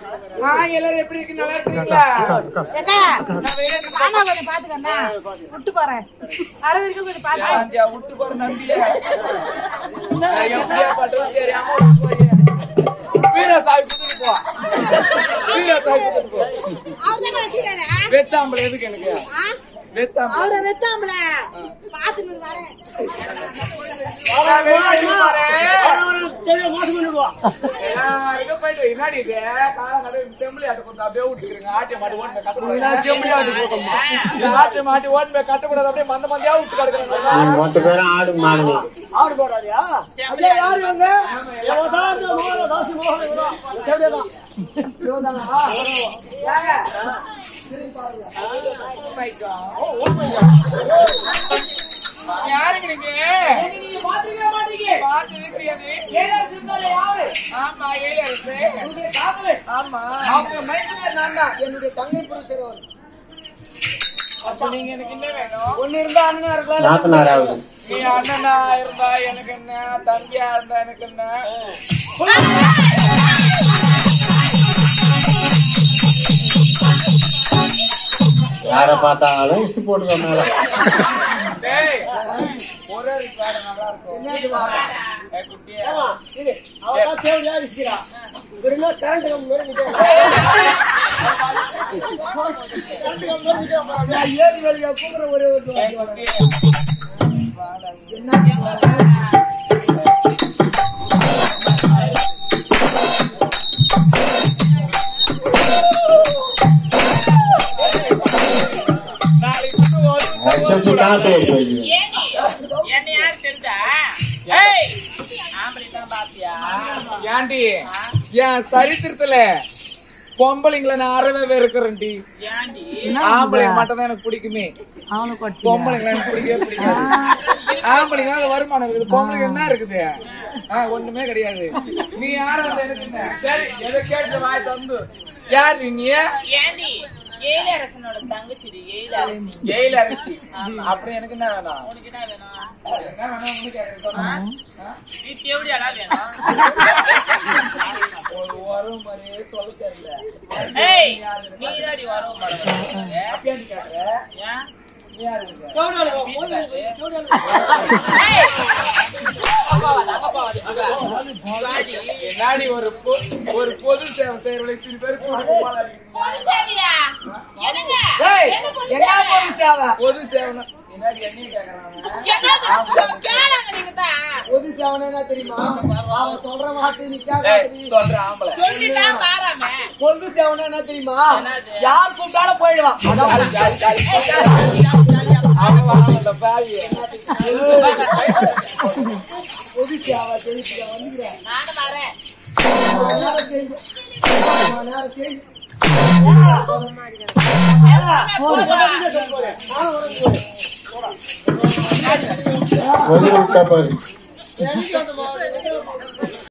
எல்லாரும் எப்படி இருக்கு? நல்லா இருக்கீங்களா? கொஞ்சம் பாத்துக்கண்ணா விட்டு போறேன். அரை வரைக்கும் கொஞ்சம் பாத்து விட்டு போற நம்பிய வீரசாமி குடுத்துட்டு போ. வீரசாமி குடுத்துட்டு போ. அவர்தான் வச்சிட்டானே. வெத்தாம்பளை எதுக்கு எனக்கு? வெத்தாம்பளை அவர வெத்தாம்பளை பாத்துன்னு வரேன். யாருங்க நீங்க? என்னுடைய தங்கை புருஷர் நீங்க எனக்கு என்ன வேணும்? ஒண்ணு இருந்தா அண்ணனா இருக்கலாம். நீ அண்ணனா இருந்தா எனக்கு என்ன, தம்பியா இருந்தா எனக்கு என்ன? யார பார்த்தாலும் இஷ்டு போட்டுக்கோ மேல. ஒரே நல்லா இருக்கும். ஏன்டி என் சரித்திரத்துல பொம்பளைங்களை நான் அறவே இருக்கிறேன்டி. ஆம்பளைங்க மட்டும் தான் எனக்கு பிடிக்குமே. பொம்பளைங்களை எனக்கு பிடிக்கவே பிடிக்காது. ஆம்பளைங்க வருமானம் இருக்குது, பொம்பளைங்க என்ன இருக்குது? ஒண்ணுமே கிடையாது. நீ யாரும் எனக்கு என்ன? சரி எதை கேட்டு வாய் தந்து யாரு நீ? எழிலரசனோட தங்கச்சிடி எழிலரசி. அப்புறம் எனக்கு என்ன வேணும்? உனக்கு என்ன வேணும்? என்ன வேணும்? எப்படியாடா வேணும்? ஒரு வரும் மாதிரியே சொல்ல தெரியல. நீராடி வரும் அப்படியான்னு கேக்குற? என்னாடி ஒரு பொது சேவை செய்யறவங்களுக்கு இத்தனை பேருக்கு பொது சேவை பொது சேவனா தெரியுமா? அவன் சொல்ற வார்த்தை சொல்ற ஆம்பளை. பொது சேவனா என்ன தெரியுமா? யார் கூப்பிட்டாலும் போயிடுவான். பொது சேவை செய்ய வந்துக்கிறேன். விட்டா பாரு.